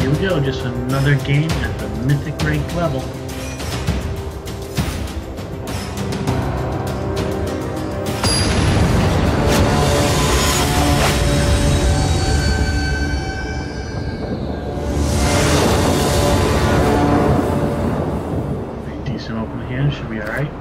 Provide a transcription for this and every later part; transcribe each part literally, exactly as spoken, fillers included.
here we go, just another game at the Mythic Rank level. Pretty decent open hand, should be alright.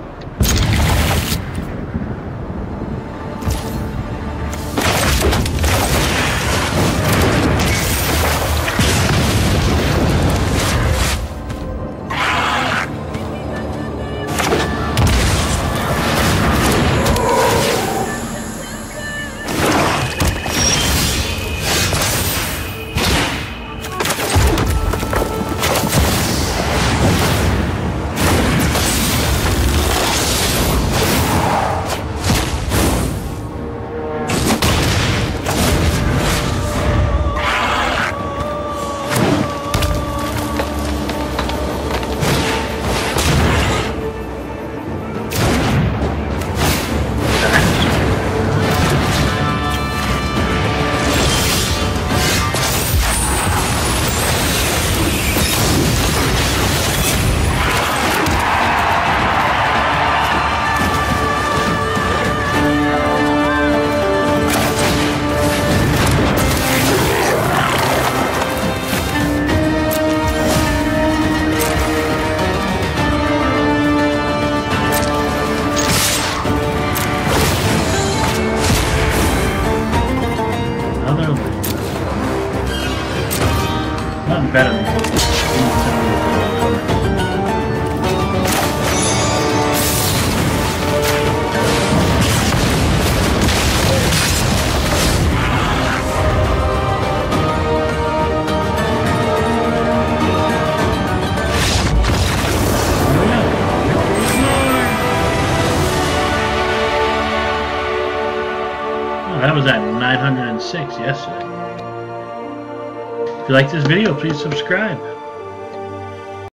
Nothing better than oh, that was at nine hundred six yesterday. If you like this video, please subscribe.